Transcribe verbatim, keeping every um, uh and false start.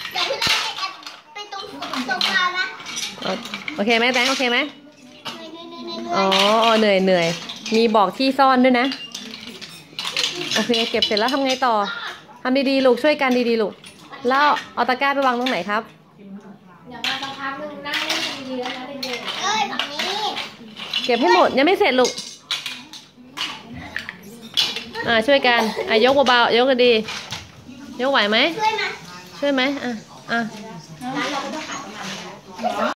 อย่าเพิ่งไล่แอบไปตรงโซฟานะโอเคไหมแตงโอเคไหมอ๋อเหนื่อยเหนื่อยมีบอกที่ซ่อนด้วยนะโอเคเก็บเสร็จแล้วทำไงต่อทำดีๆลูกช่วยกันดีๆลูกแล้วเอาตะกร้าไปวางตรงไหนครับเดี๋ยวมาสักพักนึงนั่งเล่นดีๆแล้วนะเด็กๆเอ้ยแบบนี้เก็บให้หมดยังไม่เสร็จลูกอ่าช่วยกันอ่ะยกเบาๆยกกันดียกไหวไหมช่วยมาช่วยไหมอ่ะอ่ะร้านเราก็ต้องขายประมาณนี้